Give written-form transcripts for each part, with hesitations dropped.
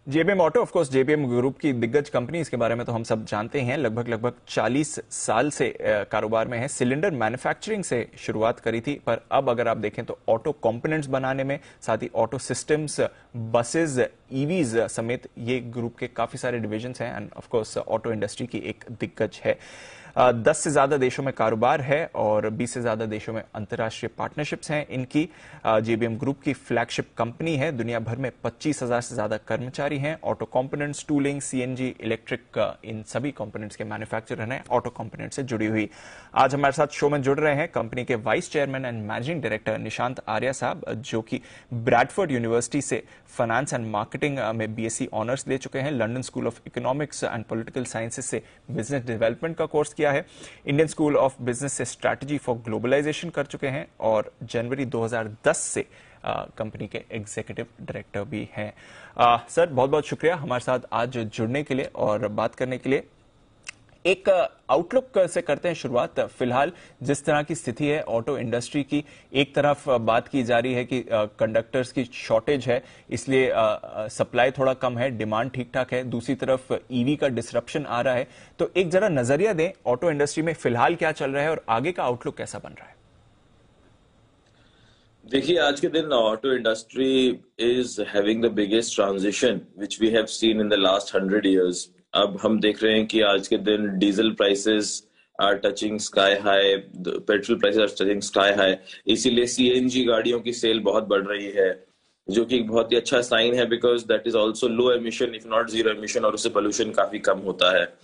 JBM auto of course JBM group की दिग्गज company, इसके बारे में तो हम सब जानते हैं। लगभग 40 साल से कारोबार में है। सिलेंडर मैन्युफैक्चरिंग से शुरुआत करी थी, पर अब अगर आप देखें तो ऑटो कंपोनेंट्स बनाने में, साथ ही ऑटो सिस्टम्स, बसेस, ईवीज समेत ये ग्रुप के काफी सारे डिविजन्स हैं and of course auto industry की एक दिग्गज है। 10 से ज्यादा देशों में कारोबार है और 20 से ज्यादा देशों में अंतर्राष्ट्रीय पार्टनरशिप्स हैं इनकी। जेबीएम ग्रुप की फ्लैगशिप कंपनी है। दुनिया भर में 25,000 से ज्यादा कर्मचारी हैं। Auto components, tooling, CNG, electric, इन सभी कंपोनेंट्स के मैन्युफैक्चरर हैं ऑटो कंपोनेंट से जुड़ी हुई। आज हमारे साथ शो में जुड़ रहे हैं कंपनी के vice chairman and managing director Nishant Arya साहब, जो कि ब्रैडफोर्ड यूनिवर्सिटी से फाइनेंस एंड मार्केटिंग में बीएससी ऑनर्स ले चुके हैं। London school of economics and political sciences से बिजनेस डेवलपमेंट का कोर्स किया है। इंडियन स्कूल ऑफ बिजनेस से स्ट्रैटेजी फॉर ग्लोबलाइजेशन कर चुके हैं और जनवरी 2010 से कंपनी के एग्जीक्यूटिव डायरेक्टर भी हैं। सर, बहुत बहुत शुक्रिया हमारे साथ आज जुड़ने के लिए और बात करने के लिए। एक आउटलुक से करते हैं शुरुआत। फिलहाल जिस तरह की स्थिति है ऑटो इंडस्ट्री की, एक तरफ बात की जा रही है कि कंडक्टर्स की शॉर्टेज है, इसलिए सप्लाई थोड़ा कम है, डिमांड ठीक ठाक है। दूसरी तरफ ईवी का डिसरप्शन आ रहा है। तो एक जरा नजरिया दें ऑटो इंडस्ट्री में फिलहाल क्या चल रहा है और आगे का आउटलुक कैसा बन रहा है। देखिए, आज के दिन auto industry is having the biggest transition which we have seen in the last 100 years। अब हम देख रहे हैं कि आज के दिन diesel prices are touching sky high, petrol prices are touching sky high. इसीलिए सीएनजी गाड़ियों की सेल बहुत बढ़ रही है, जो कि एक बहुत ही अच्छा साइन है, because that is also low emission if not zero emission, और उससे पोल्यूशन काफी कम होता है।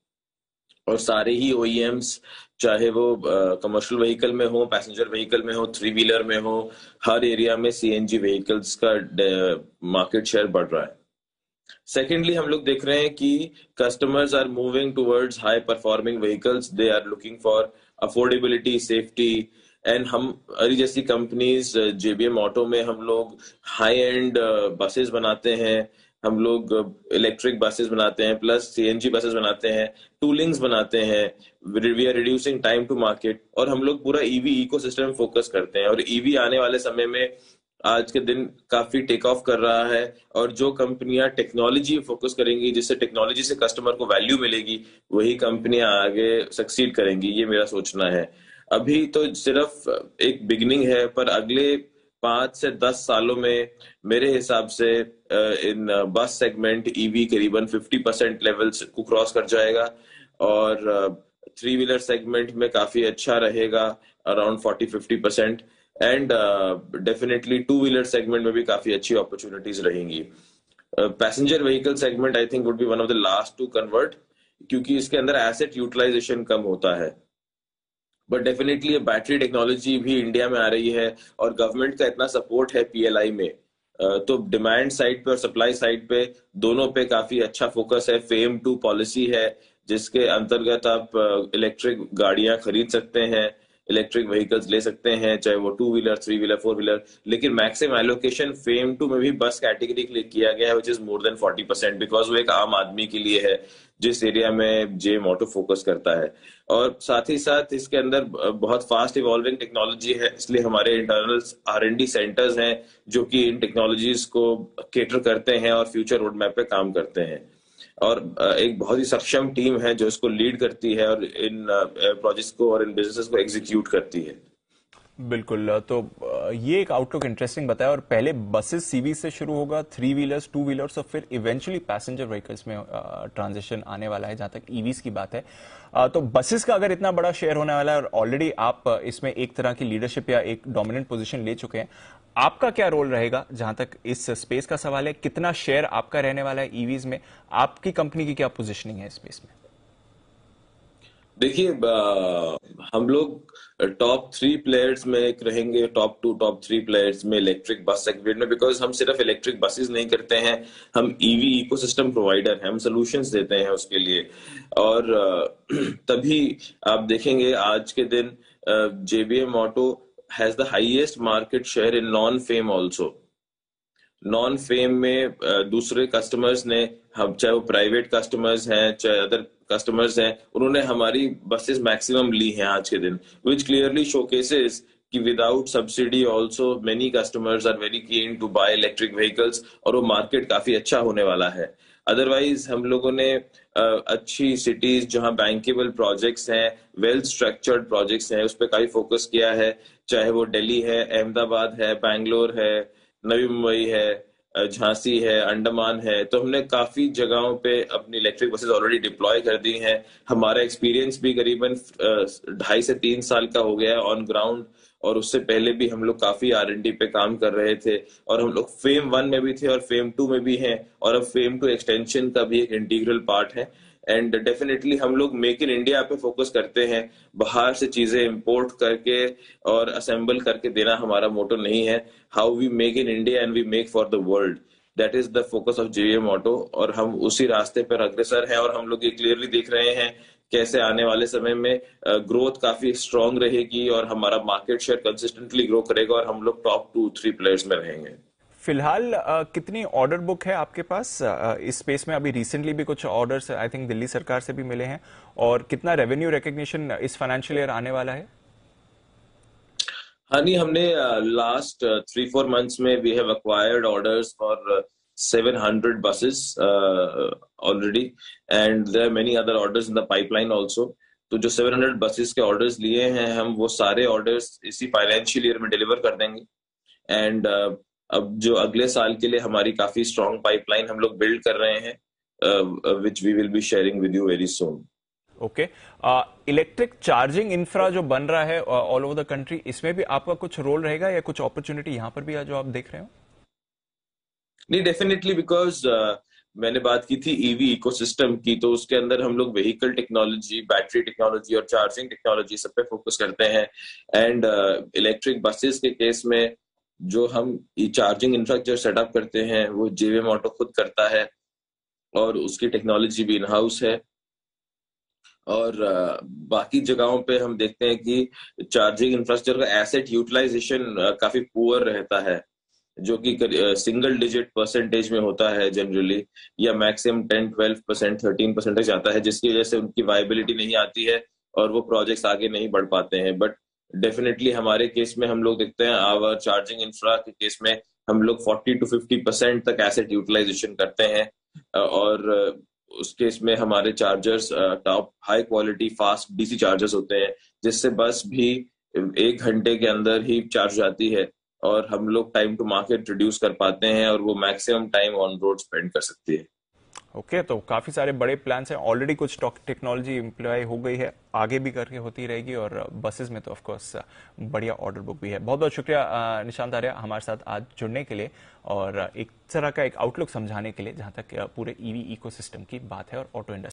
और सारे ही ओईएम्स, चाहे वो कमर्शियल व्हीकल में हो, पैसेंजर व्हीकल में हो, थ्री व्हीलर में हो, हर एरिया में सीएनजी व्हीकल्स का मार्केट शेयर बढ़ रहा है। सेकेंडली, हम लोग देख रहे हैं कि customers are moving towards high performing vehicles. They are looking for affordability, safety. And हमारी जैसी कंपनीज जेबीएम ऑटो में हम लोग हाई एंड बसेस बनाते हैं, हम लोग इलेक्ट्रिक बसेस बनाते हैं, प्लस सीएनजी बसेस बनाते हैं, टूलिंग्स बनाते हैं। We are reducing time to market, और हम लोग पूरा ईवी इकोसिस्टम फोकस करते हैं। और ईवी आने वाले समय में आज के दिन काफी टेक ऑफ कर रहा है, और जो कंपनियां टेक्नोलॉजी फोकस करेंगी, जिससे टेक्नोलॉजी से कस्टमर को वैल्यू मिलेगी, वही कंपनियां आगे सक्सीड करेंगी। ये मेरा सोचना है। अभी तो सिर्फ एक बिगिनिंग है, पर अगले 5 से 10 सालों में मेरे हिसाब से इन बस सेगमेंट ईवी करीबन 50% लेवल्स को क्रॉस कर जाएगा, और थ्री व्हीलर सेगमेंट में काफी अच्छा रहेगा, around 40-50%। And definitely two wheeler segment में भी काफी अच्छी अपॉर्चुनिटीज रहेंगी। Passenger vehicle segment I think would be one of the last to convert, क्योंकि इसके अंदर एसेट यूटिलाइजेशन कम होता है। बट डेफिनेटली बैटरी टेक्नोलॉजी भी इंडिया में आ रही है, और गवर्नमेंट का इतना सपोर्ट है पीएलआई में, तो डिमांड साइड पे और सप्लाई साइड पे दोनों पे काफी अच्छा फोकस है। फेम टू पॉलिसी है, जिसके अंतर्गत आप इलेक्ट्रिक गाड़ियां खरीद सकते हैं, इलेक्ट्रिक व्हीकल्स ले सकते हैं, चाहे वो two wheeler, three wheeler, four wheeler. लेकिन मैक्सिमम एलोकेशन फेम टू में भी बस कैटेगरी के लिए किया गया है, which is more than 40%, because वो एक आम आदमी के लिए है, जिस एरिया में जेम ऑटो फोकस करता है। और साथ ही साथ इसके अंदर बहुत फास्ट इवॉल्विंग टेक्नोलॉजी है, इसलिए हमारे इंटरनल आर&डी सेंटर्स हैं जो कि इन टेक्नोलॉजीज को केटर करते हैं और फ्यूचर रोड मैप पे काम करते हैं। और एक बहुत ही सक्षम टीम है जो इसको लीड करती है और इन प्रोजेक्ट्स को और इन बिजनेसेस को एग्जीक्यूट करती है। बिल्कुल। तो ये एक आउटलुक इंटरेस्टिंग बताया। और पहले बसेस सीवी से शुरू होगा, थ्री व्हीलर्स, टू व्हीलर्स, और फिर इवेंचुअली पैसेंजर व्हीकल्स में ट्रांजिशन आने वाला है जहां तक ईवीज की बात है। तो बसेस का अगर इतना बड़ा शेयर होने वाला है और ऑलरेडी आप इसमें एक तरह की लीडरशिप या एक डोमिनेंट पोजीशन ले चुके हैं, आपका क्या रोल रहेगा जहां तक इस स्पेस का सवाल है? कितना शेयर आपका रहने वाला है ईवीज में? आपकी कंपनी की क्या पोजीशनिंग है स्पेस में? देखिए, हम लोग टॉप 3 प्लेयर्स में एक रहेंगे, टॉप 2 टॉप 3 प्लेयर्स में इलेक्ट्रिक बस सेगमेंट में, बिकॉज हम सिर्फ इलेक्ट्रिक बसेस नहीं करते हैं, हम ईवी इकोसिस्टम प्रोवाइडर हैं, हम सॉल्यूशंस देते हैं उसके लिए। और तभी आप देखेंगे आज के दिन JBM auto has the highest market share in non FAME also. Non FAME में दूसरे कस्टमर्स ने, हम चाहे वो प्राइवेट कस्टमर्स हैं चाहे अदर कस्टमर्स हैं, उन्होंने हमारी बसेस मैक्सिमम ली हैं आज के दिन, विच क्लियरली शोकेसेस कि without subsidy also many customers are very keen to buy electric vehicles, और वो मार्केट काफी अच्छा होने वाला है। अदरवाइज हम लोगों ने अच्छी सिटीज जहां बैंकेबल प्रोजेक्ट्स हैं, वेल स्ट्रक्चर्ड प्रोजेक्ट्स हैं, उस पर काफी फोकस किया है। चाहे वो दिल्ली है, अहमदाबाद है, बैंगलोर है, नवी मुंबई है, झांसी है, अंडमान है, तो हमने काफी जगहों पे अपनी इलेक्ट्रिक बसेस ऑलरेडी डिप्लॉय कर दी हैं। हमारा एक्सपीरियंस भी करीबन 2.5 से 3 साल का हो गया है ऑन ग्राउंड, और उससे पहले भी हम लोग काफी R&D पे काम कर रहे थे, और हम लोग फेम 1 में भी थे और फेम 2 में भी हैं, और अब फेम 2 एक्सटेंशन का भी एक इंटीग्रल पार्ट है। एंड डेफिनेटली हम लोग मेक इन इंडिया पे फोकस करते हैं, बाहर से चीजें इंपोर्ट करके और असेंबल करके देना हमारा मोटो नहीं है। How we make in India and we make for the world, that is the focus of JVM auto, और हम उसी रास्ते पर अग्रसर हैं। और हम लोग ये क्लियरली देख रहे हैं कैसे आने वाले समय में ग्रोथ काफी स्ट्रांग रहेगी, और हमारा मार्केट शेयर कंसिस्टेंटली ग्रो करेगा, और हम लोग टॉप 2-3 प्लेयर्स में रहेंगे। फिलहाल कितनी ऑर्डर बुक है आपके पास इस स्पेस में? अभी रिसेंटली भी कुछ ऑर्डर्स आई थिंक दिल्ली सरकार से भी मिले हैं, और कितना रेवेन्यू रिकग्निशन इस फाइनेंशियल ईयर आने वाला है? हाँ नहीं, हमने लास्ट 3-4 मंथ्स में we have acquired orders for 700 buses already, and there are many other orders in the pipeline also. तो जो 700 buses के ऑर्डर्स लिए हैं हम, वो सारे ऑर्डर्स इसी फाइनेंशियल ईयर में डिलीवर कर देंगे। एंड अब जो अगले साल के लिए हमारी काफी स्ट्रॉन्ग पाइपलाइन हम लोग बिल्ड कर रहे हैं, which we will be sharing with you very soon. Okay, electric charging infra जो बन रहा है ऑल ओवर द कंट्री, इसमें भी आपका कुछ रोल रहेगा या कुछ अपॉर्चुनिटी यहां पर भी है जो आप देख रहे हो? नहीं, डेफिनेटली, बिकॉज मैंने बात की थी ईवी इकोसिस्टम की, तो उसके अंदर हम लोग व्हीकल टेक्नोलॉजी, बैटरी टेक्नोलॉजी और चार्जिंग टेक्नोलॉजी सब पे फोकस करते हैं। एंड इलेक्ट्रिक बसेस के केस में जो हम चार्जिंग इंफ्रास्ट्रक्चर सेटअप करते हैं वो JVM ऑटो खुद करता है, और उसकी टेक्नोलॉजी भी इन हाउस है। और बाकी जगहों पे हम देखते हैं कि चार्जिंग इंफ्रास्ट्रक्चर का एसेट यूटिलाइजेशन काफी पुअर रहता है, जो कि सिंगल डिजिट परसेंटेज में होता है जनरली, या मैक्सिमम 10-12%, 13% तक जाता है, जिसकी वजह से उनकी वायबिलिटी नहीं आती है और वो प्रोजेक्ट्स आगे नहीं बढ़ पाते हैं। बट डेफिनेटली हमारे केस में हम लोग देखते हैं, आवर चार्जिंग इंफ्रा के केस में हम लोग 40-50% तक एसेट यूटिलाइजेशन करते हैं, और उस केस में हमारे chargers top high quality fast DC chargers होते हैं, जिससे बस भी 1 घंटे के अंदर ही चार्ज जाती है, और हम लोग टाइम टू मार्केट रिड्यूस कर पाते हैं, और वो maximum time on road spend कर सकती है। ओके, तो काफी सारे बड़े प्लान्स हैं, ऑलरेडी कुछ टेक्नोलॉजी इम्प्लॉय हो गई है, आगे भी करके होती रहेगी, और बसेस में तो ऑफ कोर्स बढ़िया ऑर्डर बुक भी है। बहुत बहुत शुक्रिया निशांत आर्या हमारे साथ आज जुड़ने के लिए, और एक तरह का एक आउटलुक समझाने के लिए जहां तक पूरे EV इकोसिस्टम की बात है और ऑटो इंडस्ट्री